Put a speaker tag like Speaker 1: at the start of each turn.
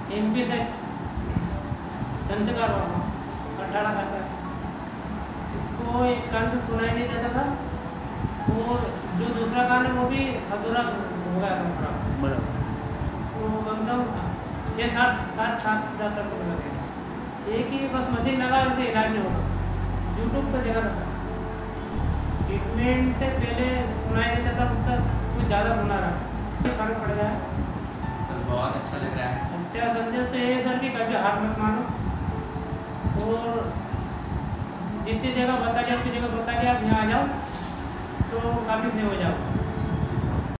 Speaker 1: MP से संस्कार वर्मा 18 साल का। इसको एक कान से सुनाई नहीं देता था और जो दूसरा कान है वो भी अधूरा हो गया था पूरा।
Speaker 2: बराबर।
Speaker 1: इसको कम से कम 6-7 डॉक्टर को लगा दिया। एक ही बस मशीन लगा, वैसे इलाज नहीं होगा। यूट्यूब पर देखा था सर, ट्रीटमेंट से पहले सुनाई देता था, उससे कुछ ज़्यादा सुना रहा, फर्क पड़ गया।
Speaker 3: सर बहुत अच्छा लग रहा है।
Speaker 1: अच्छा समझे तो ये सर कि कभी हार मत मानो, और जितनी जगह बता दिया उतनी जगह बता दिया, आप यहाँ आ जाओ तो काफ़ी सही हो जाओ।